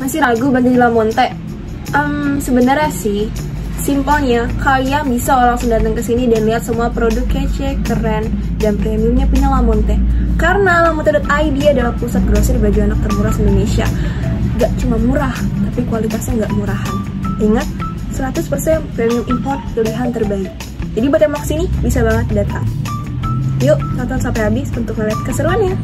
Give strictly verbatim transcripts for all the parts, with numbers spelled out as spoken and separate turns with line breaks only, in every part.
Masih ragu belanja di Lamonte? Um, sebenarnya sih, simpelnya kalian bisa langsung datang ke sini dan lihat semua produk kece, keren, dan premiumnya punya Lamonte. Karena lamonte dot i d adalah pusat grosir baju anak termurah se-Indonesia. Gak cuma murah, tapi kualitasnya gak murahan. Ingat, seratus persen premium import pilihan terbaik. Jadi buat yang mau kesini, bisa banget datang. Yuk, tonton sampai habis untuk ngeliat keseruannya.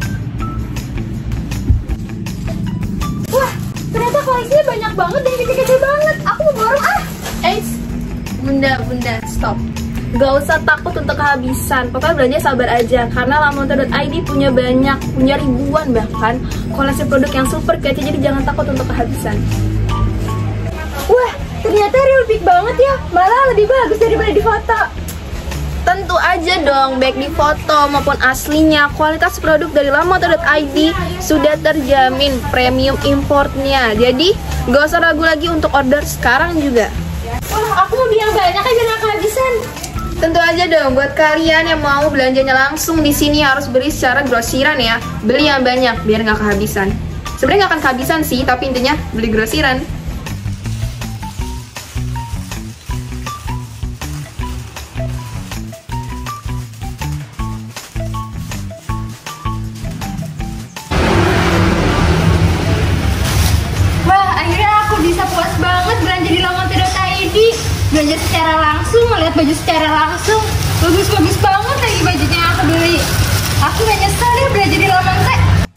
Wah, ternyata koleksinya banyak banget dan kece-kece banget. Aku mau borong ah.
Eh, bunda, bunda, stop. Gak usah takut untuk kehabisan. Pokoknya belanja sabar aja. Karena lamonte dot i d punya banyak, punya ribuan bahkan koleksi produk yang super kece. Jadi jangan takut untuk kehabisan.
Wah, ternyata real big banget ya. Malah lebih bagus daripada di foto.
Tentu aja dong, baik di foto maupun aslinya, kualitas produk dari lamonte dot i d sudah terjamin premium importnya. Jadi gak usah ragu lagi untuk order sekarang juga.
Wah, aku mau beli yang banyak aja gak kehabisan.
Tentu aja dong, buat kalian yang mau belanjanya langsung di sini harus beli secara grosiran ya. Beli yang banyak biar nggak kehabisan. Sebenarnya nggak akan kehabisan sih, tapi intinya beli grosiran.
Wah, akhirnya aku bisa puas banget belanja di lamonte dot i d. Belanja secara langsung, melihat baju secara langsung. Bagus-bagus banget lagi bajunya yang aku beli. Aku gak nyesel ya belanja di Lamonte.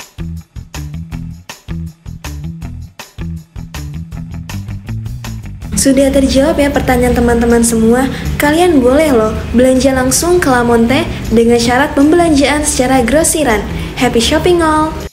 Sudah terjawab ya pertanyaan teman-teman semua. Kalian boleh loh belanja langsung ke Lamonte dengan syarat pembelanjaan secara grosiran. Happy shopping all!